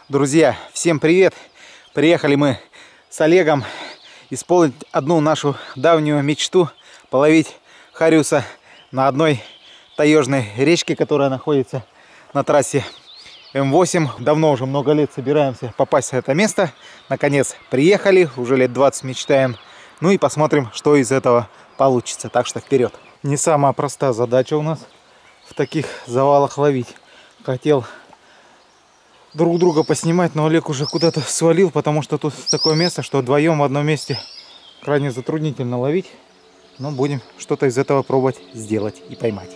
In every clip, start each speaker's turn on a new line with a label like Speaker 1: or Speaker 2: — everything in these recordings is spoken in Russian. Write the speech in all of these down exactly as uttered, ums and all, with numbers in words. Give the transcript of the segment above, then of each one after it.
Speaker 1: Друзья, всем привет! Приехали мы с Олегом исполнить одну нашу давнюю мечту — половить хариуса на одной таежной речке, которая находится на трассе эм восемь. Давно уже, много лет собираемся попасть в это место. Наконец приехали, уже лет двадцать мечтаем. Ну и посмотрим, что из этого получится. Так что вперед! Не самая простая задача у нас в таких завалах ловить. Хотел друг друга поснимать, но Олег уже куда-то свалил, потому что тут такое место, что вдвоем в одном месте крайне затруднительно ловить. Но будем что-то из этого пробовать сделать и поймать.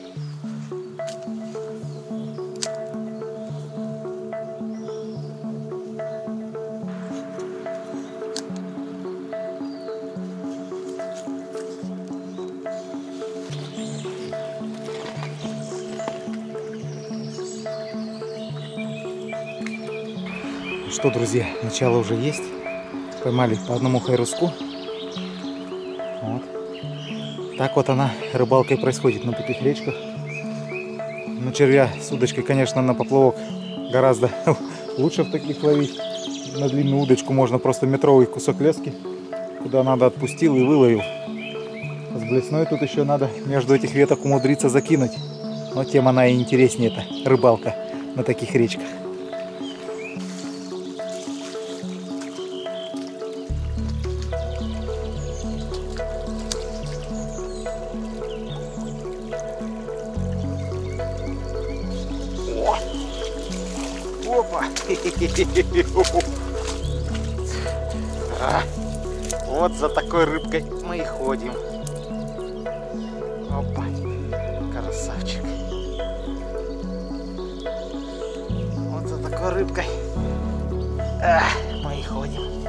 Speaker 1: Что, друзья, начало уже есть. Поймали по одному хайруску. Вот. Так вот она, рыбалка, и происходит на таких речках. На червя с удочкой, конечно, на поплавок гораздо лучше в таких ловить. На длинную удочку можно просто метровый кусок лески, куда надо, отпустил и выловил. С блесной тут еще надо между этих веток умудриться закинуть. Но тем она и интереснее, это рыбалка на таких речках. Опа! А, вот за такой рыбкой мы и ходим. Опа! Красавчик! Вот за такой рыбкой а, мы и ходим.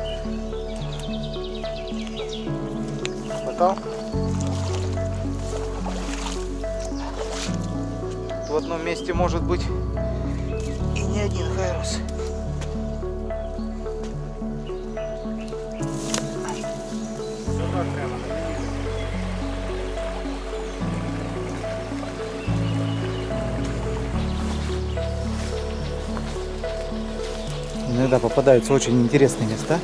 Speaker 1: Потом в одном месте может быть и не один хайрус. Иногда попадаются очень интересные места,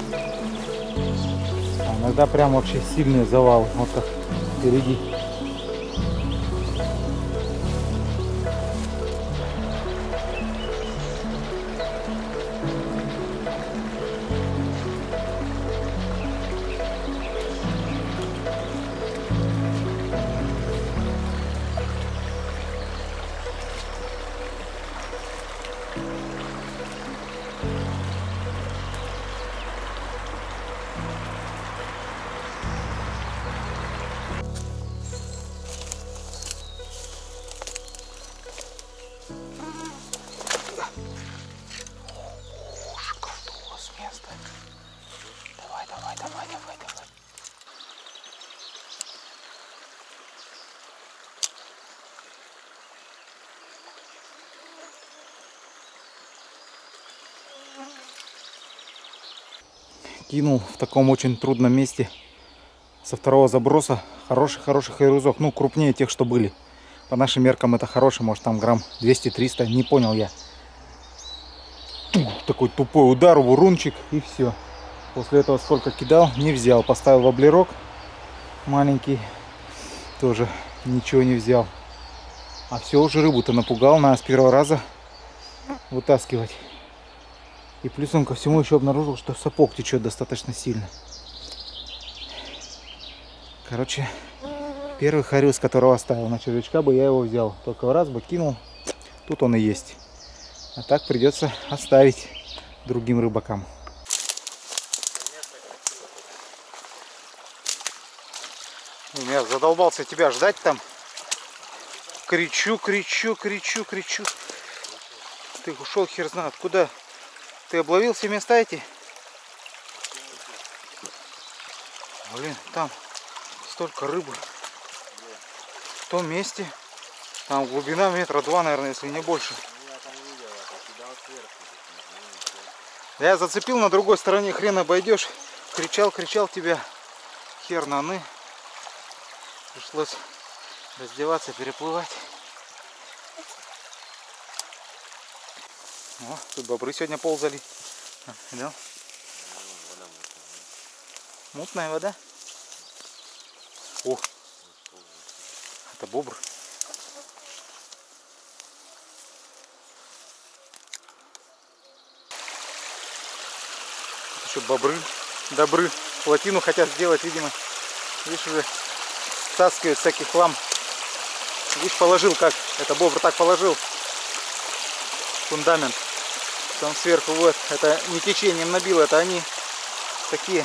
Speaker 1: а иногда прям вообще сильные завалы, вот как впереди. Давай, давай, давай, давай, давай. Кинул в таком очень трудном месте со второго заброса хороший-хороший хайрузок. Ну, крупнее тех, что были. По нашим меркам это хороший, может там грамм двести-триста, не понял я. Такой тупой удар, вурунчик, и все. После этого сколько кидал, не взял. Поставил воблерок маленький, тоже ничего не взял. А все, уже рыбу-то напугал, надо с первого раза вытаскивать. И плюсом ко всему еще обнаружил, что сапог течет достаточно сильно. Короче, первый хариус, которого оставил на червячка, бы я его взял. Только раз бы кинул, тут он и есть. А так придется оставить другим рыбакам. Я задолбался тебя ждать там. Кричу, кричу, кричу, кричу. Ты ушел хер знает куда. Ты обловил все места эти? Блин, там столько рыбы. В том месте. Там глубина метра два, наверное, если не больше. Я зацепил на другой стороне, хрен обойдешь. Кричал, кричал тебя. Хер наны. Пришлось раздеваться, переплывать. О, тут бобры сегодня ползали. Да? Мутная вода. О, это бобр. Тут еще бобры, добры. Плотину хотят сделать, видимо. Видишь, уже стаскивают всякий хлам. Видишь, положил как. Это бобр так положил. Фундамент. Там сверху вот. Это не течением набило, это они такие.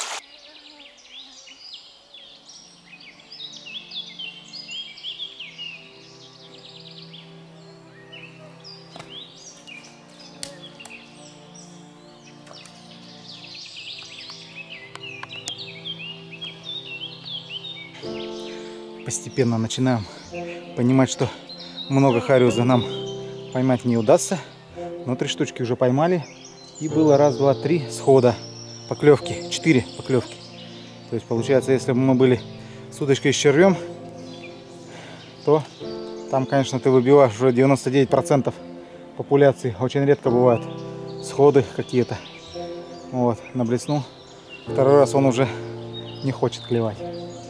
Speaker 1: Постепенно начинаем понимать, что много хариуса нам поймать не удастся. Но три штучки уже поймали. И было раз, два, три схода поклевки. Четыре поклевки. То есть получается, если бы мы были с удочкой с червем, то там, конечно, ты выбиваешь уже девяносто девять процентов популяции. Очень редко бывают сходы какие-то. Вот, на блесну. Второй раз он уже не хочет клевать.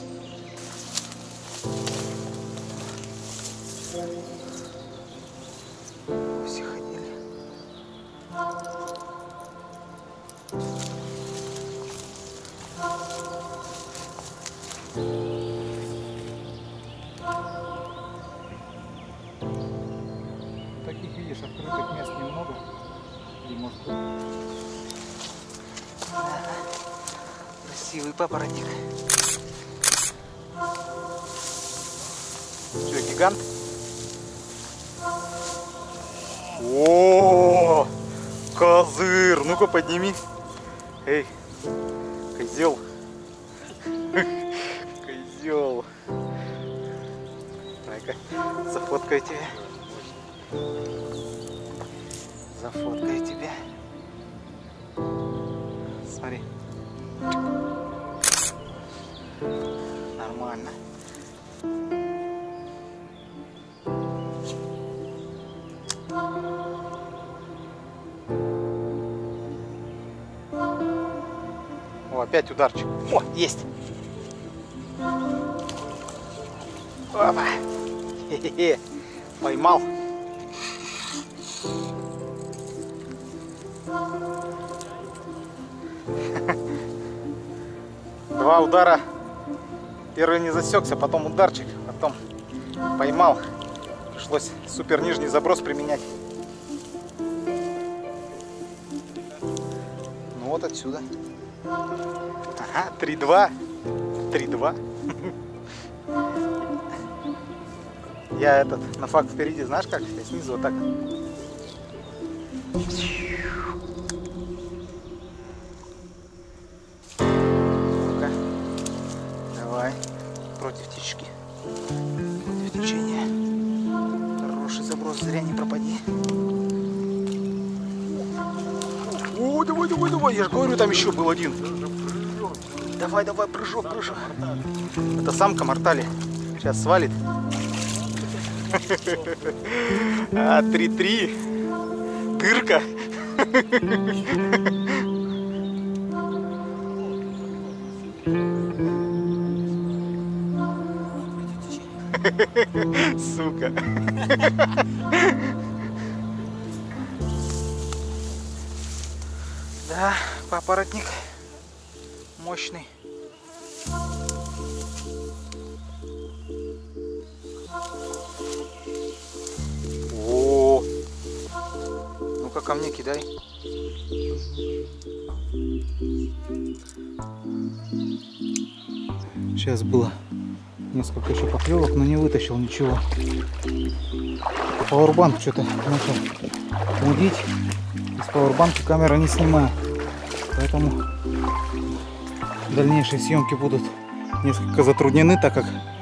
Speaker 1: Все ходили. Таких, видишь, открытых мест немного. И может... Красивый папоротник. Что, гигант? О, козыр! Ну-ка подними. Эй, козел. Козел. Дай-ка, зафоткаю тебя. Зафоткаю тебя. Смотри. Нормально. О, опять ударчик. О, есть. Опа. Хе-хе-хе. Поймал. Два удара. Первый не засекся, потом ударчик, потом поймал. Пришлось супер нижний заброс применять. Ну вот отсюда. Ага, три-два. три-два. Я этот на факт впереди, знаешь как? Я снизу вот так. Ну-ка. Давай. Против течки. Против течения. Хороший заброс, зря не пропади. О, давай, давай, давай. Я же говорю, там еще был один. Давай, давай, прыжок, прыжок. Это самка мортали. Сейчас свалит. А, три-три. Дырка. Сука. Да, папоротник мощный. О, ну-ка ко мне кидай. Сейчас было несколько еще поклевок, но не вытащил ничего. Пауэрбанк что-то начал мудить. Из пауэрбанка камера не снимает. Поэтому дальнейшие съемки будут несколько затруднены, так как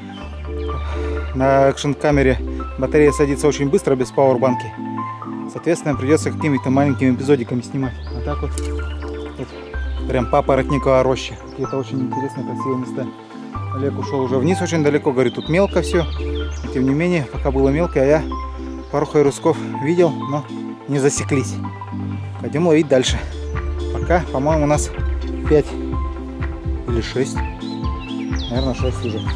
Speaker 1: на экшн-камере батарея садится очень быстро без пауэрбанки. Соответственно, придется какими-то маленькими эпизодиками снимать. А так вот, вот прям папоротниковая роща. Какие-то очень интересные, красивые места. Олег ушел уже вниз очень далеко, говорит, тут мелко все. Но, тем не менее, пока было мелко, а я пару хайрусков видел, но не засеклись. Пойдем ловить дальше. Пока, по-моему, у нас пять или шесть. Наверное, шесть уже.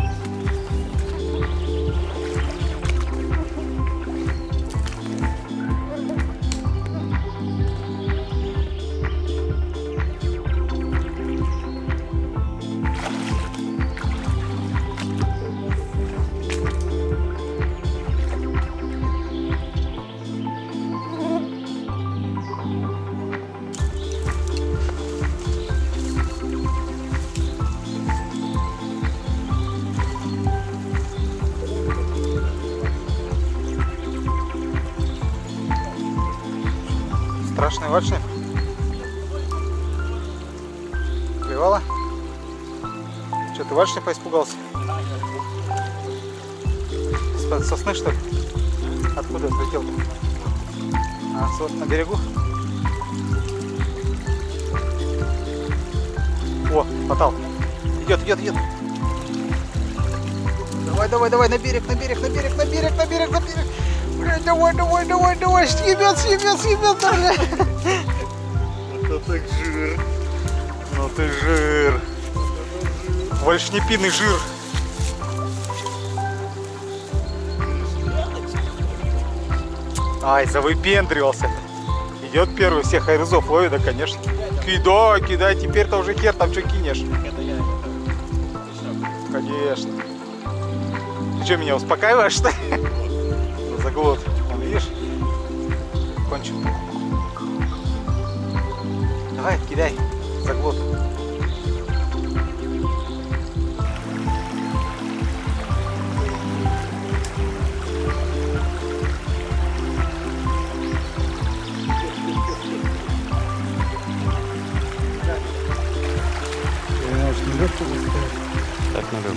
Speaker 1: Страшный вальшнеп. Клевала? Что, ты вальшнепа испугался? Из-под сосны, что ли? Откуда отлетел-то? А, вот на берегу? О, потал. Идет, идет, идет. Давай, давай, давай, на берег, на берег, на берег, на берег, на берег, на берег. Блядь, давай, давай, давай, давай, съебет, съебет, съебет, блядь.
Speaker 2: Это так жир.
Speaker 1: Ну ты жир. Вальшнепиный жир. Ай, завыпендривался. Идет первый, всех айрызов ловит, да, конечно. Кидай, кидай, теперь-то уже хер, там что кинешь? Конечно. Ты что, меня успокаиваешь, что ли? Заглот. Вон, видишь? Кончил. Давай, кидай. Заглот.
Speaker 2: Так надо.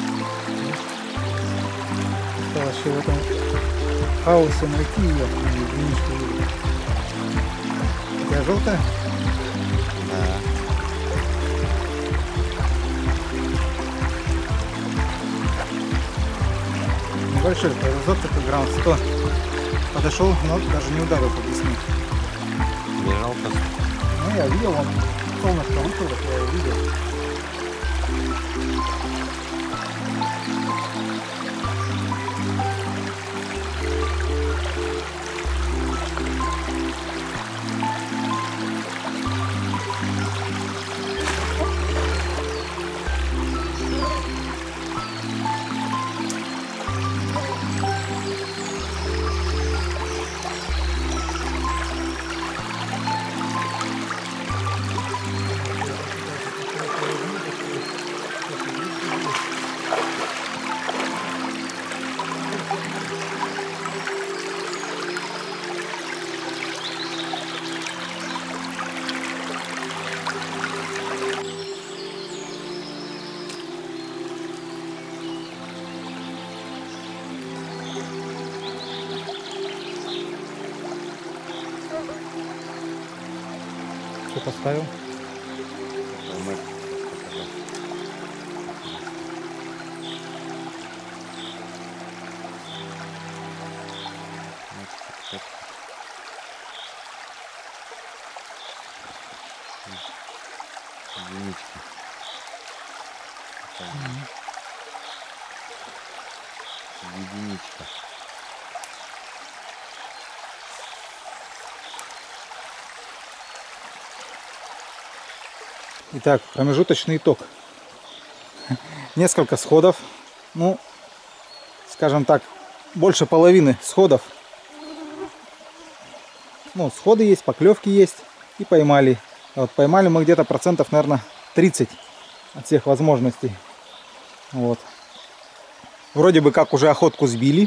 Speaker 1: Осталось еще в этом хаосе найти ее. Единичку. У тебя желтая?
Speaker 2: Да.
Speaker 1: Небольшой разок, такой грамм сто. Подошел, но даже не ударил по блесну.
Speaker 2: Бежал просто.
Speaker 1: Ну я видел, он солнышко выпало, я его видел. Что поставил?
Speaker 2: Единичка. Единичка.
Speaker 1: Итак, промежуточный итог. Несколько сходов. Ну, скажем так, больше половины сходов. Ну, сходы есть, поклевки есть. И поймали. Вот поймали мы где-то процентов, наверное, тридцать от всех возможностей. Вот. Вроде бы как уже охотку сбили.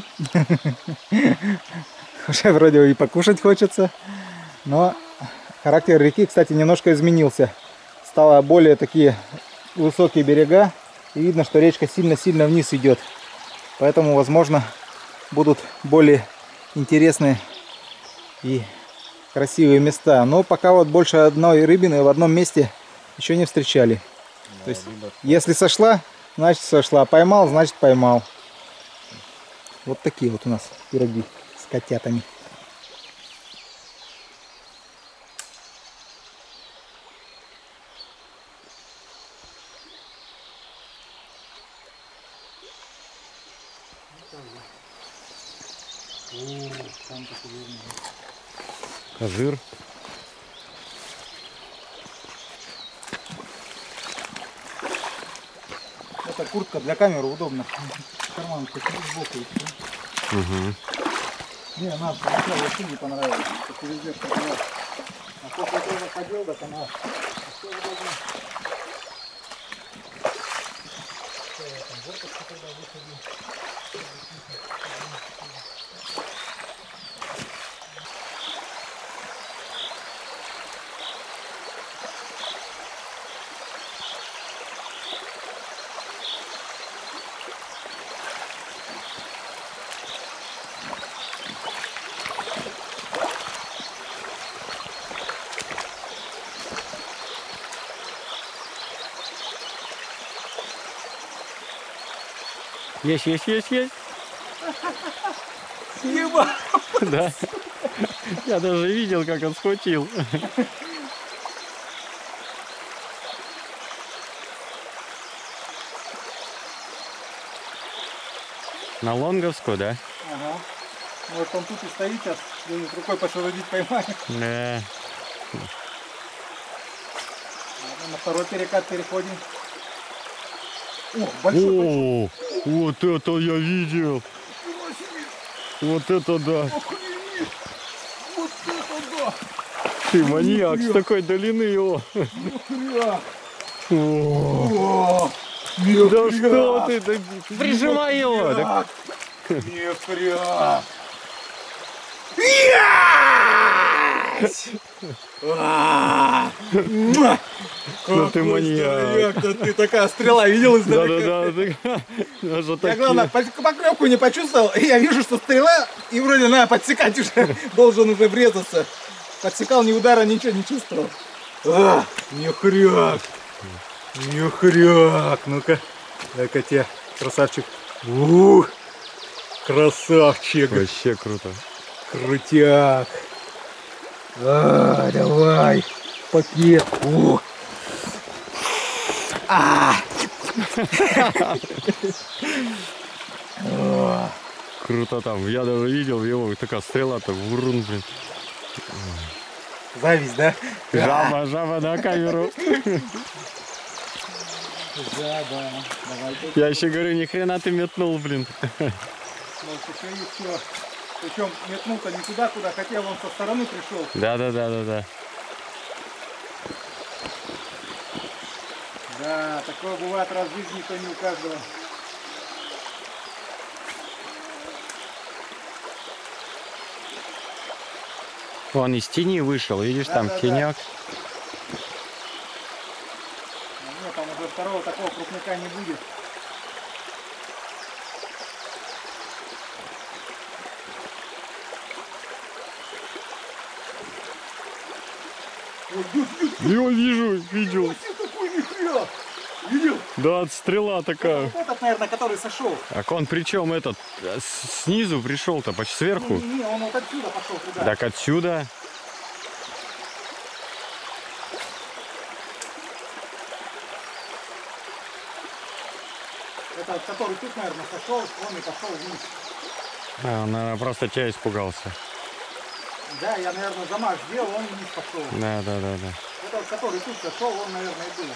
Speaker 1: Уже вроде бы и покушать хочется. Но характер реки, кстати, немножко изменился. Стало более такие высокие берега. И видно, что речка сильно-сильно вниз идет. Поэтому, возможно, будут более интересные и красивые места. Но пока вот больше одной рыбины в одном месте еще не встречали.
Speaker 2: Да,
Speaker 1: то есть, если сошла, значит сошла. Поймал, значит поймал. Вот такие вот у нас пироги с котятами. О, там такой жирный.
Speaker 2: Кожир.
Speaker 1: Это куртка для камеры удобно. Карман сбоку.
Speaker 2: Угу.
Speaker 1: Не, нам сначала вообще не понравилось. Ты везде что-то. А после этого ходил, так она все удобно.
Speaker 2: Есть, есть, есть, есть.
Speaker 1: Еба!
Speaker 2: Да. Я даже видел, как он схватил. На лонговскую, да?
Speaker 1: Ага. Может он тут и стоит сейчас, где-нибудь рукой пошевелить поймаем.
Speaker 2: Да.
Speaker 1: Ладно, на второй перекат переходим. О, большой, большой.
Speaker 2: О, вот это я видел. Вот это да.
Speaker 1: Охренеть! Вот это да!
Speaker 2: Ты маньяк с такой долины его.
Speaker 1: Нихрена!
Speaker 2: О,
Speaker 1: О,
Speaker 2: да что ты? Да прижимай его. Да.
Speaker 1: Нихрена!
Speaker 2: Ну ты маньяк.
Speaker 1: Ты такая стрела видел издалека?
Speaker 2: Да-да-да. Даже
Speaker 1: Я, главное,
Speaker 2: такие.
Speaker 1: поклевку не почувствовал, и я вижу, что стрела, и вроде надо подсекать уже, должен уже врезаться. Подсекал, ни удара, ничего не чувствовал. А, нихряк! Нихряк! Ну-ка, дай-ка тебе, красавчик. Ух, красавчик!
Speaker 2: Вообще круто.
Speaker 1: Крутяк! А, давай! Пакет! Ух! А!
Speaker 2: Круто там. Я даже видел его, такая стрела, так врун, блин.
Speaker 1: Зависть, да?
Speaker 2: Жаба, жаба на камеру.
Speaker 1: Жаба. Давай.
Speaker 2: Я еще говорю, ни хрена ты метнул, блин.
Speaker 1: Может, еще и все. Причем метнул-то не туда, куда хотел, он со стороны пришел.
Speaker 2: Да, да, да, да, да.
Speaker 1: Да, такое бывает раз в жизни, то не у каждого.
Speaker 2: Он из тени вышел, видишь,
Speaker 1: Да,
Speaker 2: там
Speaker 1: да,
Speaker 2: тенек.
Speaker 1: Нет, там уже второго такого крупняка не будет.
Speaker 2: Я вижу, видел.
Speaker 1: Какой нихрена! Видел?
Speaker 2: Да, стрела такая.
Speaker 1: Вот этот, наверное, который сошел.
Speaker 2: А он причем этот э, с- снизу пришел-то, почти сверху.
Speaker 1: Не-не-не, он вот отсюда пошел туда.
Speaker 2: Так отсюда.
Speaker 1: Это который тут, наверное, сошел, он и пошел вниз.
Speaker 2: А, он, наверное, просто тебя испугался.
Speaker 1: Да, я, наверное, замах сделал, он вниз пошел.
Speaker 2: Да, да, да, да.
Speaker 1: Это который тут сошел, он, наверное, и был.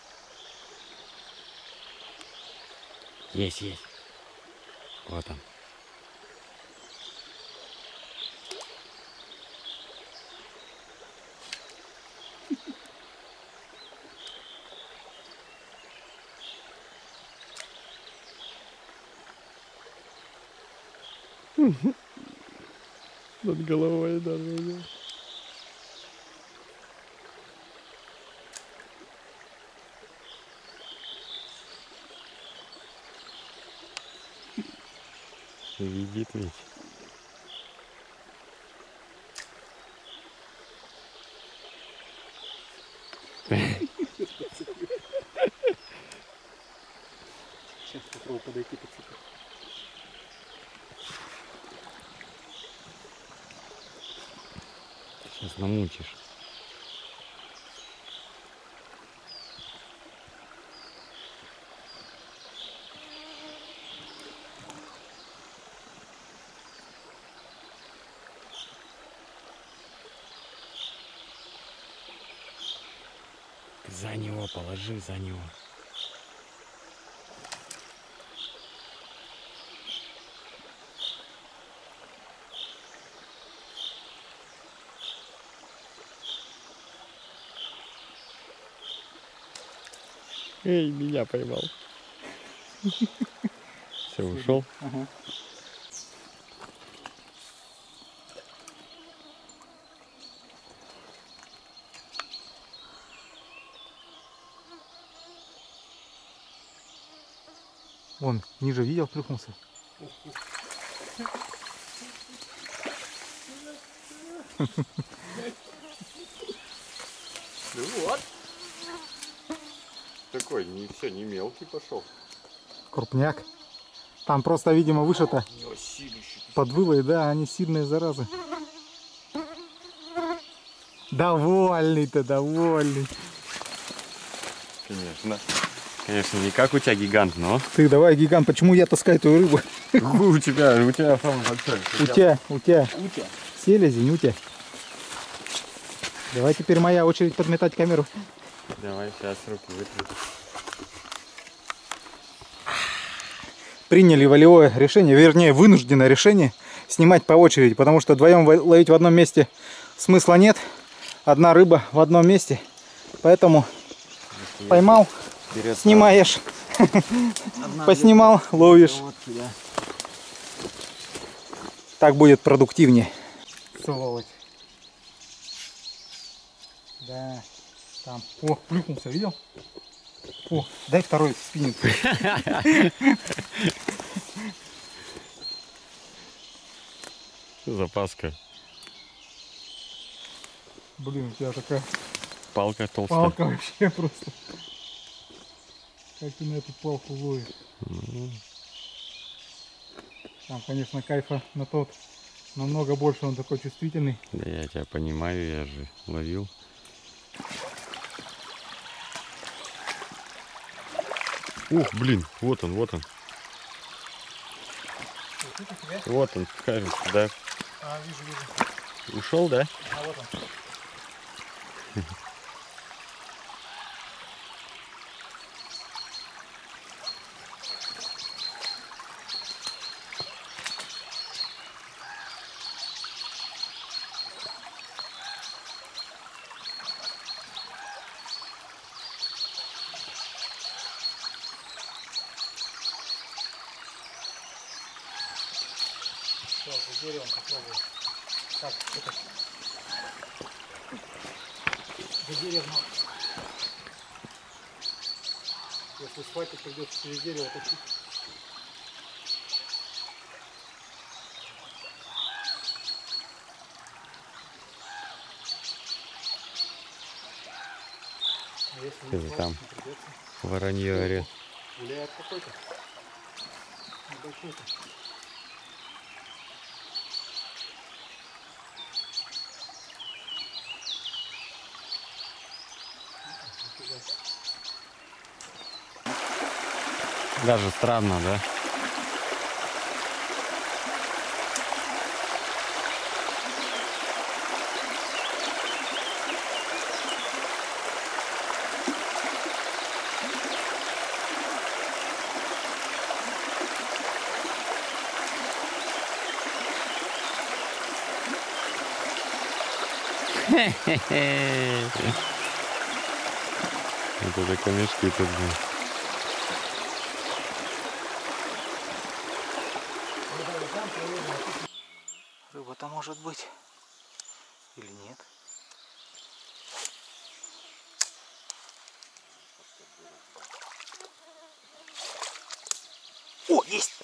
Speaker 2: Есть, есть. Вот он. Над головой даже. Видит ведь.
Speaker 1: Сейчас попробую подойти подсыпать.
Speaker 2: Сейчас намутишь. За него положи, за него. Эй, меня поймал. Все, ушел.
Speaker 1: Ага. Вон, ниже видел, плюхнулся.
Speaker 2: Ну вот. Такой, не все, не мелкий пошел.
Speaker 1: Крупняк. Там просто, видимо, выше-то подвыло, да, они сильные заразы. Довольный-то, довольный.
Speaker 2: Конечно. Конечно, не как у тебя гигант, но...
Speaker 1: Ты давай, гигант, почему я таскаю твою рыбу?
Speaker 2: У тебя, у тебя самый большой.
Speaker 1: У тебя, у тебя.
Speaker 2: Утя.
Speaker 1: Селезень, утя. Давай теперь моя очередь подметать камеру.
Speaker 2: Давай, сейчас руки вытру.
Speaker 1: Приняли волевое решение, вернее вынужденное решение снимать по очереди, потому что вдвоем ловить в одном месте смысла нет. Одна рыба в одном месте, поэтому поймал,
Speaker 2: Вперед,
Speaker 1: снимаешь, поснимал, ловишь.
Speaker 2: Вот сюда.
Speaker 1: Так будет продуктивнее. Сволочь. Да, там. О, плюхнулся, видел? О, дай второй спиннинг.
Speaker 2: Запаска.
Speaker 1: Блин, у тебя такая
Speaker 2: Палка толстая.
Speaker 1: палка вообще просто. Как ты на эту палку ловишь?
Speaker 2: Mm.
Speaker 1: Там, конечно, кайфа на тот намного больше, он такой чувствительный.
Speaker 2: Да я тебя понимаю, я же ловил. Ух, блин, вот он, вот он. Вот он, кажется, да.
Speaker 1: А, вижу, вижу.
Speaker 2: Ушел, да?
Speaker 1: А вот он. Сейчас, за деревом попробую. Так, это... За деревом. Если схватить, придется через дерево тащить. А если
Speaker 2: Ты
Speaker 1: не
Speaker 2: же
Speaker 1: схватить,
Speaker 2: там
Speaker 1: не придется.
Speaker 2: воронье орет.
Speaker 1: Гуляет какой-то. Небольшой-то.
Speaker 2: Даже странно, да? Это такие мешки тут же.
Speaker 1: Рыба-то может быть или нет? О, есть!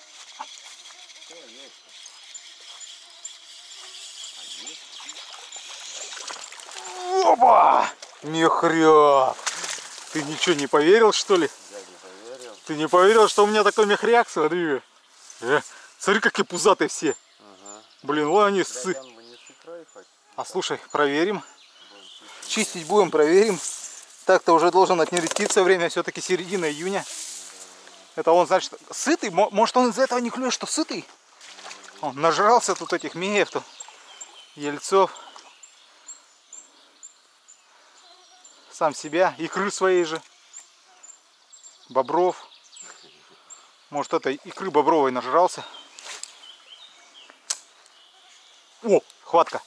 Speaker 1: Опа! Мехряк! Ты ничего не поверил, что ли?
Speaker 2: Я не поверил.
Speaker 1: Ты не поверил, что у меня такой мехряк? Смотри. Э, смотри, какие пузатые все.
Speaker 2: Ага.
Speaker 1: Блин, вон они сы. А слушай, проверим. Чистить будем, проверим. Так-то уже должен отнереститься время, все-таки середина июня. Это он, значит, сытый? Может, он из-за этого не клюет, что сытый? Он нажрался тут этих меев, тут, ельцов. сам себя, икры своей же, бобров. Может, этой икры бобровой нажрался. О, хватка.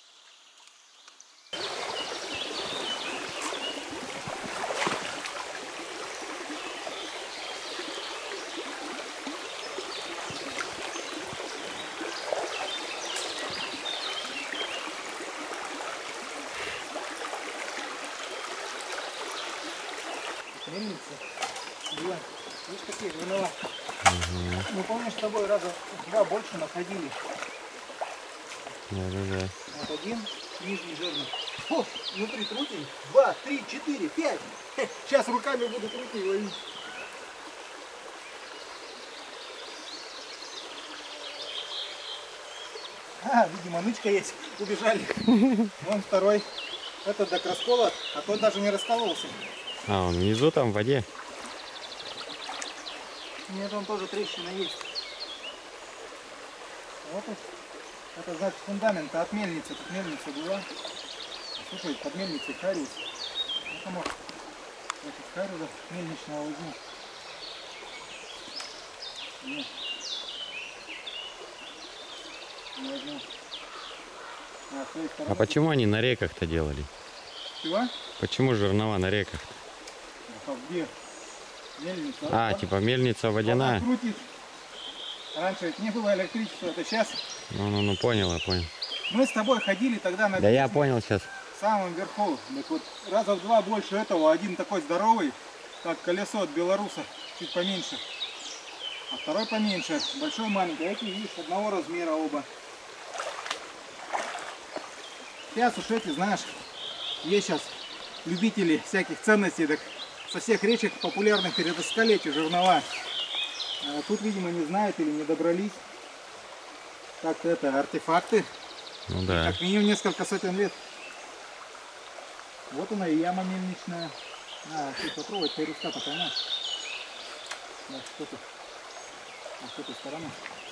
Speaker 1: Мельница. Видишь, какие жернова. Угу. Мы, помнишь, с тобой раза два больше находили.
Speaker 2: Да-да-да.
Speaker 1: Вот один нижний жирный. О, внутри трутень. Два, три, четыре, пять. Сейчас руками буду трутень ловить. А, видимо, нычка есть. Убежали. Вон второй. Этот до раскола, а тот даже не раскололся.
Speaker 2: А, он внизу там в воде?
Speaker 1: Нет, он тоже трещина есть. Вот он. Это значит фундамент от мельницы. Тут мельница была. Слушай, под мельницей Хариус. Это может. Значит, Хариуса мельничного возьму. Нет. Не возьму. А, с той стороны.
Speaker 2: А почему они на реках-то делали?
Speaker 1: Чего?
Speaker 2: Почему жернова на реках?
Speaker 1: А где? Мельница.
Speaker 2: А,
Speaker 1: Вот.
Speaker 2: типа мельница водяная?
Speaker 1: Вода крутит. Раньше ведь не было электричества, это сейчас.
Speaker 2: Ну-ну-ну, понял, я понял.
Speaker 1: Мы с тобой ходили тогда на
Speaker 2: Да я понял сейчас.
Speaker 1: в самом верху. Так вот, раза в два больше этого. Один такой здоровый, как колесо от белоруса, чуть поменьше. А второй поменьше, большой, маленький. Эти, видишь, одного размера оба. Сейчас уж эти, знаешь, есть сейчас любители всяких ценностей, так со всех речек популярных перетаскали эти жернова. А тут, видимо, не знают или не добрались. Так-то это артефакты.
Speaker 2: Ну да.
Speaker 1: Как минимум несколько сотен лет. Вот она и яма мельничная. А, тут попробовать переската поймать. Да, что тут? А с этой стороны.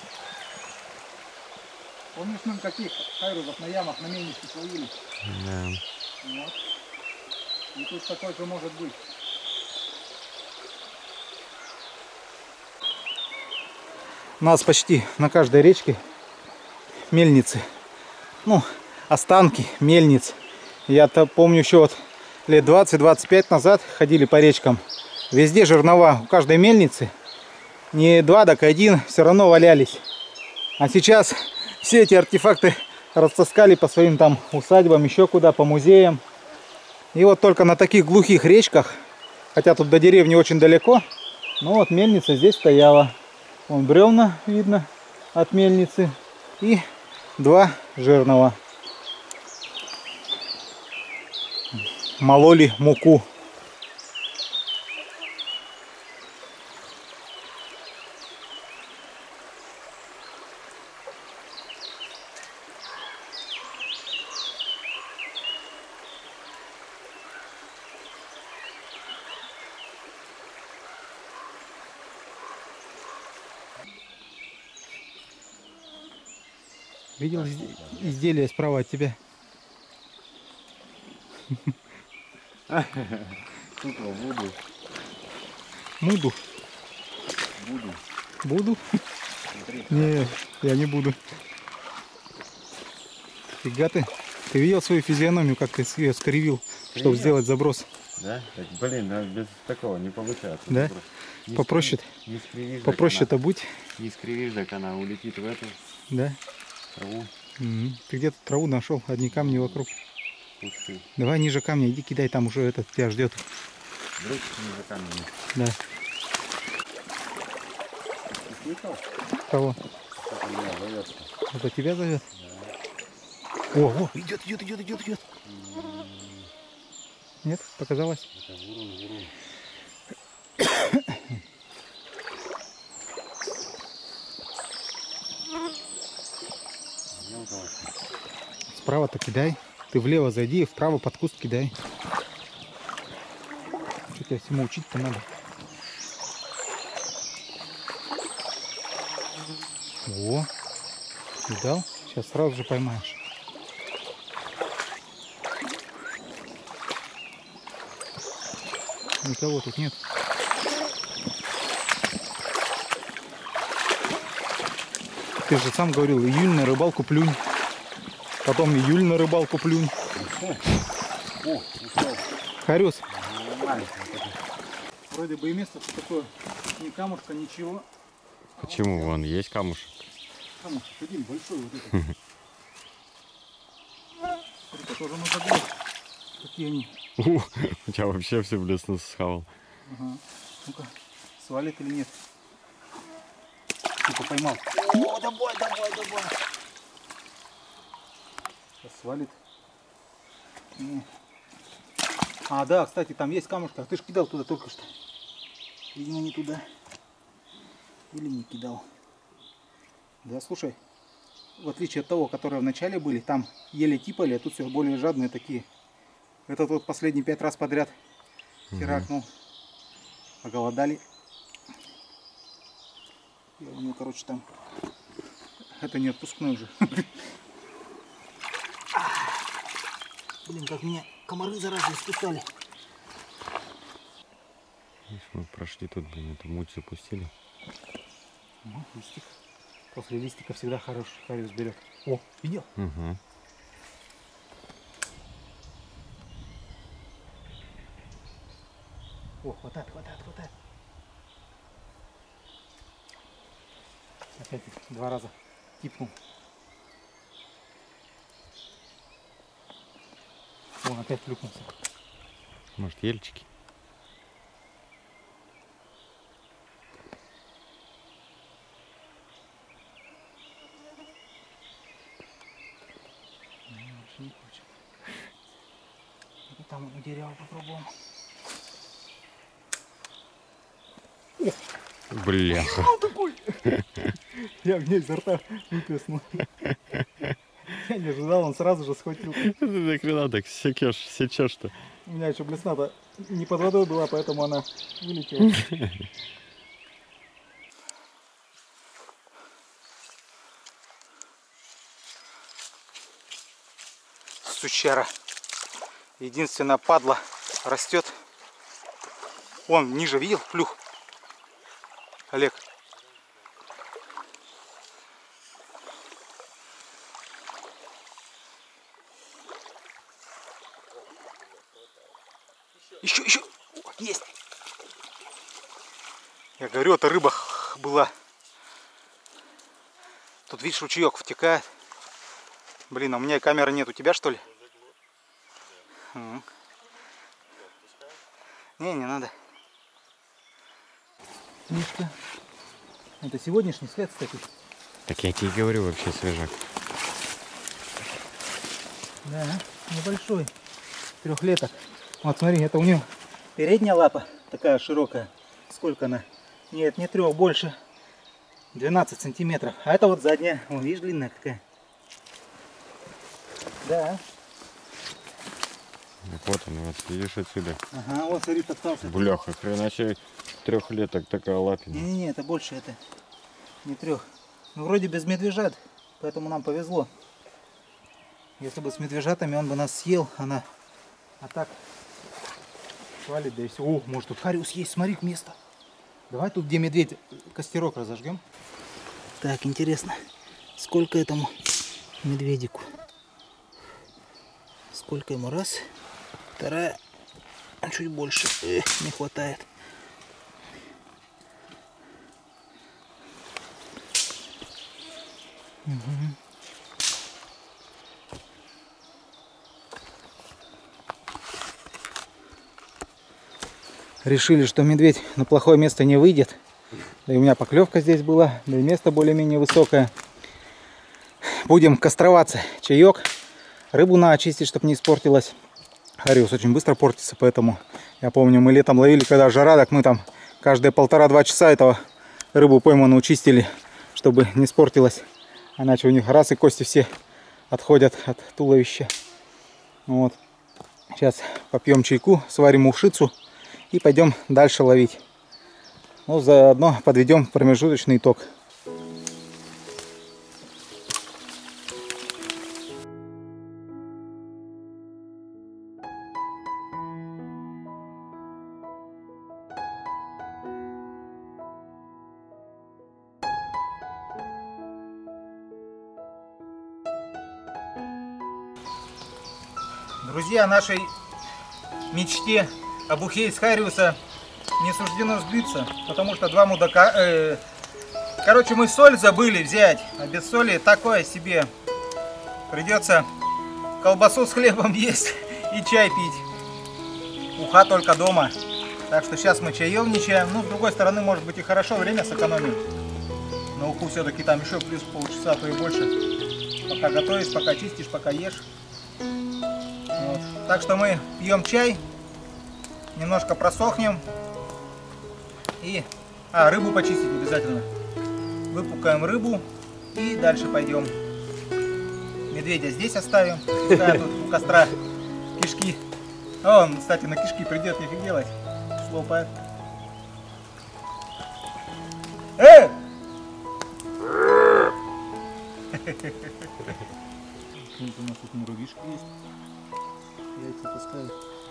Speaker 1: Помнишь, мы каких хайрузов на ямах на мельничке словили?
Speaker 2: Да.
Speaker 1: Вот. И тут такой же может быть. У нас почти на каждой речке мельницы. Ну, останки мельниц. Я-то помню еще вот лет двадцать-двадцать пять назад ходили по речкам. Везде жернова у каждой мельницы. Не два, так один все равно валялись. А сейчас все эти артефакты растаскали по своим там усадьбам, еще куда, по музеям. И вот только на таких глухих речках, хотя тут до деревни очень далеко, но вот мельница здесь стояла. Вон бревна видно от мельницы и два жирного. Мололи муку. Видел изделие справа от тебя?
Speaker 2: Тут буду.
Speaker 1: Буду.
Speaker 2: Буду.
Speaker 1: Буду?
Speaker 2: Смотри.
Speaker 1: Не, я не буду. Фига ты. Ты видел свою физиономию, как ты ее скривил, чтобы
Speaker 2: Видел?
Speaker 1: сделать заброс?
Speaker 2: Да? Так, блин, да, без такого не получается.
Speaker 1: Да?
Speaker 2: Не
Speaker 1: Попроще,
Speaker 2: скри- не скривишь, так
Speaker 1: попроще-то
Speaker 2: она-
Speaker 1: будь.
Speaker 2: Не скривишь, так она улетит в эту
Speaker 1: Да?
Speaker 2: траву.
Speaker 1: Мгм. Ты где-то траву нашел, одни камни вокруг.
Speaker 2: Кусты.
Speaker 1: Давай ниже камня, иди кидай, там уже этот тебя ждет.
Speaker 2: Вдруг ниже камня.
Speaker 1: Да.
Speaker 2: Ты слышал?
Speaker 1: Кого?
Speaker 2: Кто-то меня зовет.
Speaker 1: Это тебя зовет? О, о, идет, идет, идет, идет, идет. Нет, показалось.
Speaker 2: Это вурун, вурун.
Speaker 1: Справа-то кидай. Ты влево зайди и вправо под куст кидай. Что тебя всему учить-то надо? О, видал? Сейчас сразу же поймаешь. Никого тут нет. Ты же сам говорил, июнь на рыбалку плюнь. Потом июль на рыбалку плюнь.
Speaker 2: О,
Speaker 1: Харюс. Вроде бы и место такое, ни камушка, ничего.
Speaker 2: почему? Вон есть камушек.
Speaker 1: Камушек один большой вот этот. Смотри, тоже мы забыли. Какие они.
Speaker 2: У, у тебя вообще все в лесу схавал.
Speaker 1: Ага. Ну-ка, свалит или нет? Типа поймал. О, давай, давай, давай. Сейчас свалит. Не. А, да, кстати, там есть камушка. Ты же кидал туда только что. Видимо, не туда. Или не кидал. Да, слушай. В отличие от того, которые в начале были, там еле типали, а тут все более жадные такие. Этот вот последний пять раз подряд херакнул. Поголодали. И у него, короче, там... Это не отпускной уже. Блин, как меня комары заразные скусали.
Speaker 2: Видишь, мы прошли тут, блин, эту муть запустили.
Speaker 1: Ну, листик. После листика всегда хороший хариус берет. О, видел?
Speaker 2: Угу.
Speaker 1: О, хватает, хватает, хватает. Опять два раза типнул. Он опять плюхнулся.
Speaker 2: Может, ельчики?
Speaker 1: Больше не хочет. И там у дерева попробуем.
Speaker 2: Бляха.
Speaker 1: Я в ней изо рта выплеснул. Я не ожидал, он сразу же схватил.
Speaker 2: Ты так хрена так секешь, сечешь-то.
Speaker 1: У меня еще блесна-то не под водой была, поэтому она вылетела. Сучара. Единственная падла растет. Вон ниже, видел? Плюх. Олег. Еще, еще. О, есть. Я говорю, это рыба была. Тут, видишь, ручеек втекает. Блин, а у меня камеры нет. У тебя, что ли? Угу. Не, не надо. Мишка. Это сегодняшний след, кстати.
Speaker 2: Так я тебе говорю, вообще свежак.
Speaker 1: Да, небольшой. Трехлеток. Вот смотри, это у нее передняя лапа такая широкая. Сколько она? Нет, не трех, больше. двенадцать сантиметров. А это вот задняя. Вон, видишь, длинная какая. Да.
Speaker 2: Так вот он, вот видишь отсюда.
Speaker 1: Ага, вот смотри, остался.
Speaker 2: Бляха, хреначе трехлеток такая лапина.
Speaker 1: Не-не-не, это больше, это не трех. Ну, вроде без медвежат, поэтому нам повезло. Если бы с медвежатами, он бы нас съел, она... А так, свалит, да и все. О, может тут хариус есть, смотри, место. Давай тут, где медведь, костерок разожгем. Так, интересно, сколько этому медведику? Сколько ему? Раз, вторая, чуть больше, Эх, не хватает. Угу. Решили, что медведь на плохое место не выйдет. Да и у меня поклевка здесь была, да и место более-менее высокое. Будем кастроваться. Чаек. Рыбу надо очистить, чтобы не испортилась. Хариус очень быстро портится, поэтому я помню, мы летом ловили, когда жара, так мы там каждые полтора-два часа этого рыбу пойманную чистили, чтобы не испортилась. Иначе у них раз и кости все отходят от туловища. Вот. Сейчас попьем чайку, сварим ушицу и пойдем дальше ловить. Ну, заодно подведем промежуточный итог. Друзья, нашей мечте об ухе из хариуса не суждено сбиться, потому что два мудака... Э, короче, мы соль забыли взять, а без соли такое себе. Придется колбасу с хлебом есть и чай пить. Уха только дома. Так что сейчас мы чаевничаем. Ну, с другой стороны, может быть и хорошо, время сэкономим. На уху все-таки там еще плюс полчаса, а то и больше. Пока готовишь, пока чистишь, пока ешь. Вот. Так что мы пьем чай, немножко просохнем. И... А, рыбу почистить обязательно. Выпукаем рыбу и дальше пойдем. Медведя здесь оставим, пускай тут у костра кишки. О, он, кстати, на кишки придет, нифиг делать. Слопает. Э! У нас тут муравьишки есть. Яйца таскают.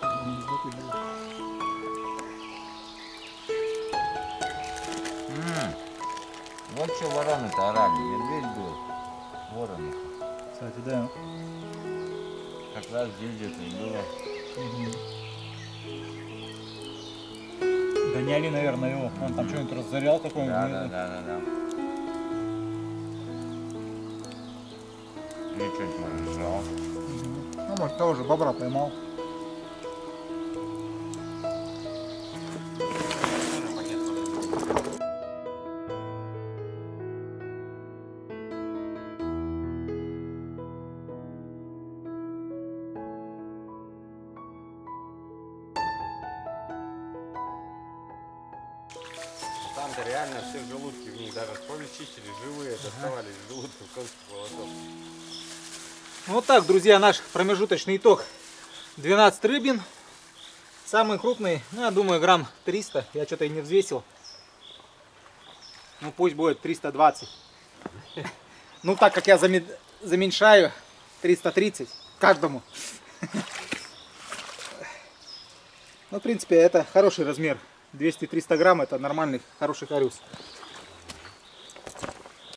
Speaker 3: Вот что вороны-то орали. Медведь был. Вороны.
Speaker 1: Кстати, да.
Speaker 3: Как раз здесь где-то и было.
Speaker 1: Угу. Гоняли, наверное, его. Он там что-нибудь разорял какой-нибудь.
Speaker 3: Да, да, да, да, да. Или что-нибудь может жрал.
Speaker 1: Ну, может, того же бобра поймал.
Speaker 2: Там-то реально все желудки в них даже с поля чистили, живые, доставали из желудков конских волосов.
Speaker 1: Вот так, друзья, наш промежуточный итог. двенадцать рыбин. Самый крупный, ну, я думаю, грамм триста. Я что-то и не взвесил. Ну, пусть будет триста двадцать. Ну, так как я заменьшаю, триста тридцать каждому. Ну, в принципе, это хороший размер. двести-триста грамм, это нормальный, хороший хариус.